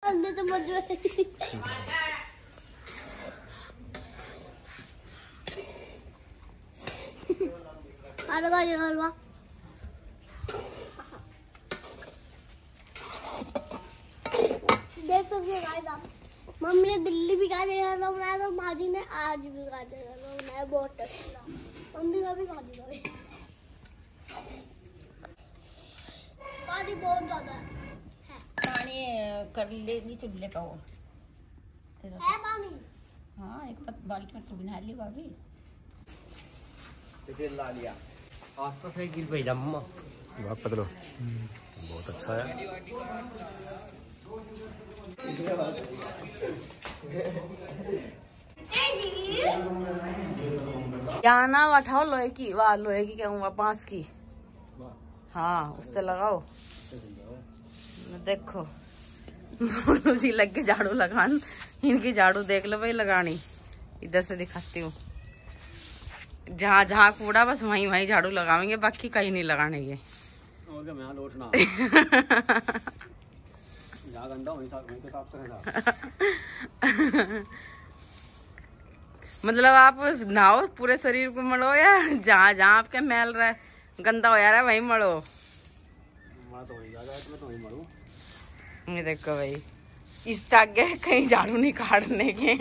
गंदे चम्मच में हलवा देख सकते हैं गाइस आप, मम्मी ने दिल्ली भी गाजर का हलवा बनाया था, माजी ने आज भी गाजर का हलवा बनाया, बहुत टेस्टी था। मम्मी का भी गाजर का है। पानी बहुत ज्यादा है। पानी कर लेगी चूल्हे का वो है पानी। हाँ एक बाल्टी में तो बना ली भाभी। तेल ला लिया आज तो सही गिर भाई जम्मा बहुत पतलो बहुत अच्छा है। यहाँ ना उठाओ लोहे की, वाह लोहे की क्या हुआ, बांस की। हाँ उससे लगाओ। देखो उसी लग के झाड़ू लगान, इनकी झाड़ू देख लो भाई लगानी। इधर से दिखाती हूँ, जहाँ जहाँ कूड़ा बस वहीं वहीं झाड़ू लगाएंगे, बाकी कहीं नहीं लगाने के। और क्या मैं लौटना जहाँ गंदा वहीं साफ करेगा। मतलब आप नहाओ पूरे शरीर को मलो, या जहाँ जहाँ आपके मैल रहा गंदा हो जा रहा है वहीं मलो। मैं तो वहीं जाएगा, मैं तो वहीं मरूं। ये देखो भाई, इस तक गए कहीं झाड़ू नहीं काटने के।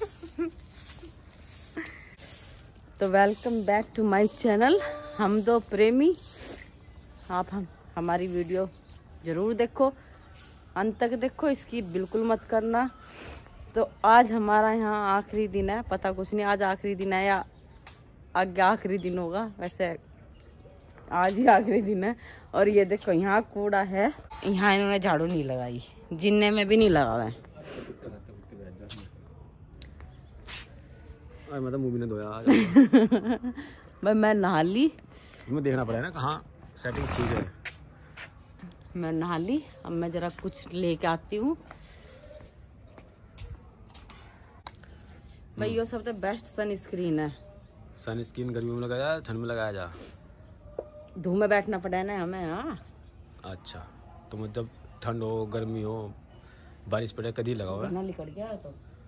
तो welcome back to my channel हम दो प्रेमी। आप हमारी वीडियो जरूर देखो, अंत तक देखो, इसकी बिल्कुल मत करना। तो आज हमारा यहाँ आखिरी दिन है, पता कुछ नहीं आज आखिरी दिन है या आगे आखिरी दिन होगा, वैसे आज ही आखिरी दिन है। और ये देखो यहाँ कूड़ा है, यहाँ इन्होंने झाड़ू नहीं लगाई, जिन्ने में भी नहीं लगा हुआ है। मतलब मुंह भी नहीं धोया आज। भाई मैं नहा ली, तुम्हें देखना पड़ेगा ना कहाँ सेटिंग ठीक है। मैं नहा ली, अब मैं जरा कुछ लेके आती हूँ। भाई ये सबसे बेस्ट सनस्क्रीन है। सनस्क्रीन गर्मियों में लगाया ठंड में लगाया जा? धूप में बैठना पड़ा है ना हमें। हाँ अच्छा तो जब ठंड हो गर्मी हो बारिश पड़े कभी लगाओ ना। निकल गया है तो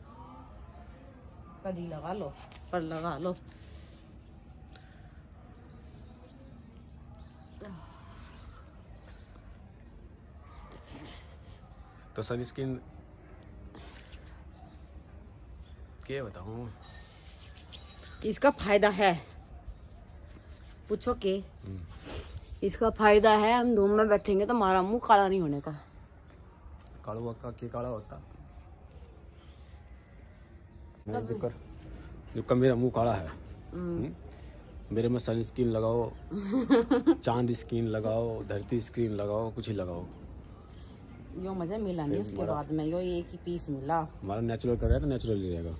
कभी लगा लो, पर लगा लो। तो सनस्क्रीन क्या बताऊं, इसका फायदा है, पूछो के इसका फायदा है, हम धूप में बैठेंगे तो हमारा मुंह काला नहीं होने का। काला का क्या काला होता जो मेरा मुंह काला है। मेरे में सनस्क्रीन लगाओ, चांद स्क्रीन लगाओ, धरती स्क्रीन लगाओ, कुछ ही लगाओ, यो मजा मिला नहीं उसके बाद में, यो एक ही पीस मिला। हमारा नेचुरल कर रहा है तो नेचुरल ही रहेगा।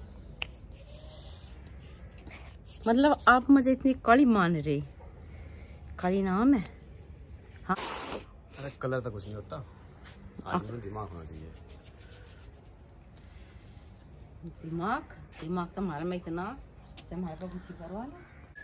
मतलब आप मुझे इतनी कड़ी मान रही, कड़ी नाम है। हाँ अरे कलर तो कुछ नहीं होता, आदमी में दिमाग होना चाहिए। दिमाग तो हमारे में इतना से हमारे को कुछ ही करवा लो।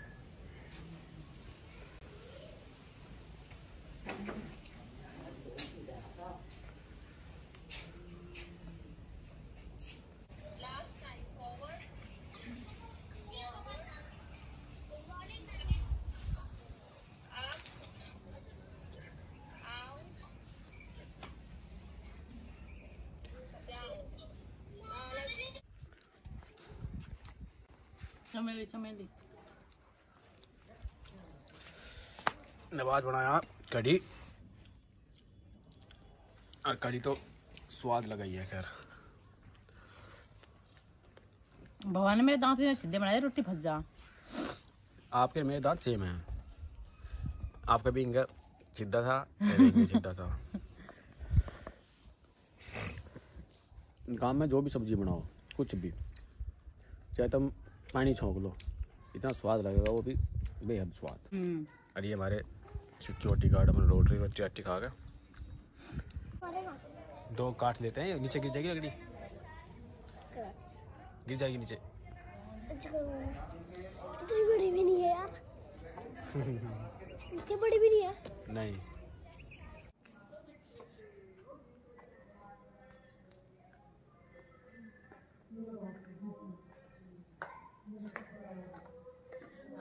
चमेली नवाज बनाया कढ़ी, और कढ़ी तो स्वाद लगा ही है। खैर भगवान ने मेरे दांत में सीधे बनाए, रोटी फंस जा। आपके मेरे दांत सेम है, आपका भी इनका सीधा था, मेरा भी सीधा था। गाँव में जो भी सब्जी बनाओ कुछ भी, चाहे तुम पानी छोंक लो, इतना स्वाद लगेगा, वो भी बेहद स्वाद। और ये हमारे सिक्योरिटी गार्ड अपन रोटी रोटी खा गए, 2 काट लेते हैं। नीचे गिर जाएगी लकड़ी, गिर जाएगी नीचे। इतनी बड़ी भी नहीं है यार। इतनी बड़ी भी नहीं है। नहीं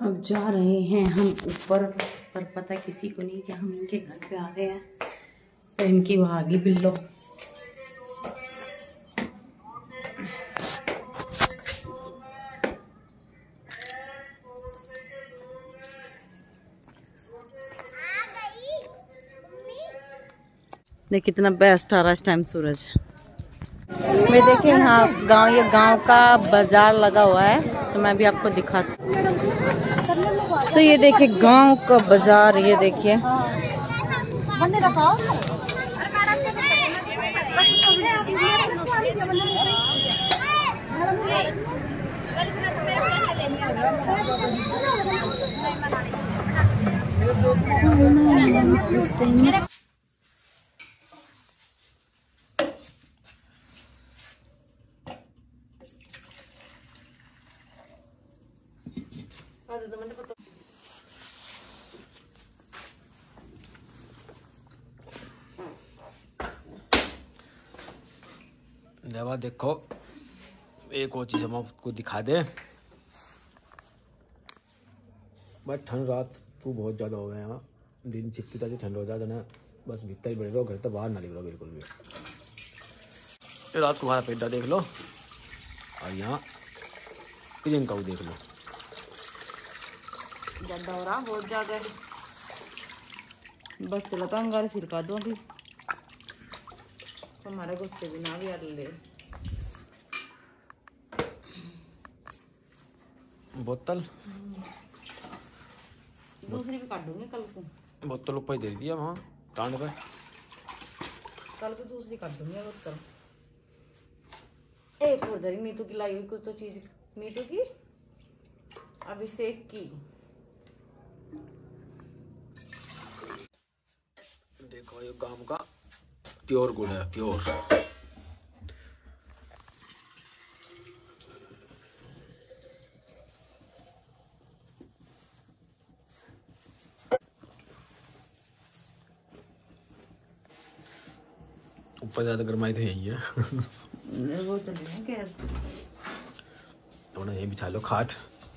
अब जा रहे हैं हम ऊपर, पर पता किसी को नहीं कि हम इनके घर पे आ गए हैं। तो इनकी भागी बिल्लो। देख कितना बेस्ट आ रहा है इस टाइम सूरज। मैं देखे यहाँ ये गांव का बाजार लगा हुआ है, तो मैं भी आपको दिखाती। तो ये देखिए गांव का बाजार, ये देखिए देवा देखो एक और चीज हम आपको दिखा दे। बस ठंड रात तो बहुत ज्यादा हो गया यहाँ, दिन छिपकी से ठंड हो जाता ना, बस भीतर ही बैठ रहो, घर तो बाहर ना निकलो बिल्कुल भी। रात को हमारा पेटा देख लो, और यहाँ किचन का देख लो, ज्यादा हो रहा बहुत ज्यादा। बस चला तो अंगार सिरका दो अभी, हमारे गुस्से भी ना भी आ ले। बोतल दूसरी भी काट दूंगी कल को। बोतल ऊपर दे दिया वहाँ टांड पे, कल को दूसरी काट दूंगी बोतल। एक और धरी नीतू की लाई हुई कुछ तो चीज, नीतू की अभिषेक की। देखो ये गांव का प्योर गुड़ है, प्योर। ऊपर ज्यादा गरमाई तो यही है। वो चले क्या तो ना ये बिछा लो खाट,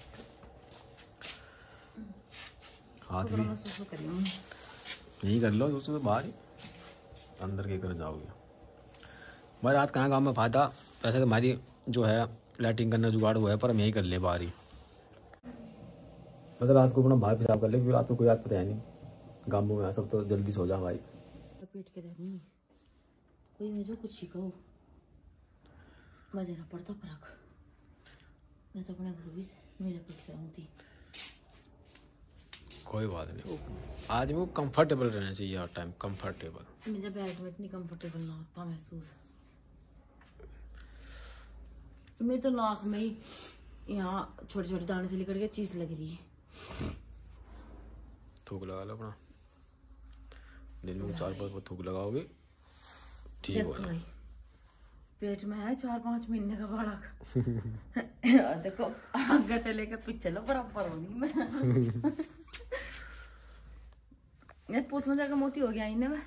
हाथ भी यही कर लो, उससे तो बाहर ही अंदर के कर जाओगे। भाई रात कहाँ गाँव में फायदा, वैसे तो हमारी जो है लाइटिंग करना जुगाड़ हुआ है, पर हम यही कर ले बाहर ही। मतलब रात को अपना बाहर पेशाब कर ले, क्योंकि रात को कोई रात पता है नहीं, गाँव में सब तो जल्दी सो जा भाई। पेट के देखनी कोई मुझे कुछ सिखाओ, मजे ना पड़ता फर्क। मैं तो अपने घर भी मेरे पेट कराऊँ थी। कोई बात नहीं, आदमी को कंफर्टेबल रहना चाहिए हर टाइम, कंफर्टेबल। मुझे बेड में इतनी कंफर्टेबल ना होता महसूस। मेरी तो नाक में ही यहाँ छोटे छोटे दाने से लेकर के चीज लग रही है। थूक लगा लो अपना, दिन में 4-5 थूक लगाओगे ठीक हो। पेट में है 4-5 महीने का बालक। देखो आगे से लेकर पीछे लो बराबर होगी मैं पूछ में जाकर मोटी हो गया इन्हें में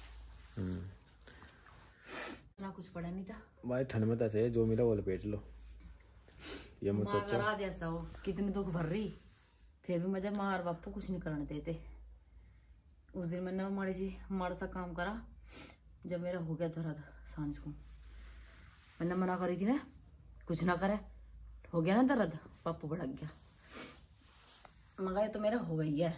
ना कुछ पड़ा नहीं था भाई। ठंड में तो से जो मिला वो लपेट लो। ये मत सोचो आज ऐसा हो कितनी दुख भर रही, फिर भी मुझे मार बापू कुछ नहीं करने देते। उस दिन मैंने माड़ा सा काम करा, जब मेरा हो गया दर्द सांझ को, मैंने मना करी थी ना कुछ ना करे, हो गया ना दर्द, पापू भड़क गया। मगर ये तो मेरा हो गई है।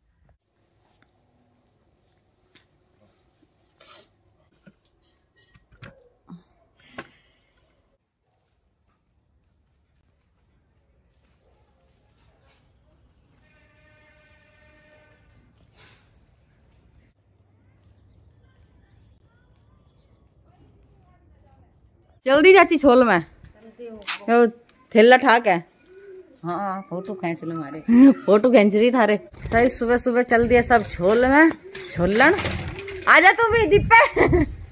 जल्दी चाची छोल में थैला ठाक है। हाँ फोटो खींच लो हमारे फोटो खींच रही थारे सही। सुबह सुबह चल दिया सब छोल में छोलन। आजा तू भी दीपे।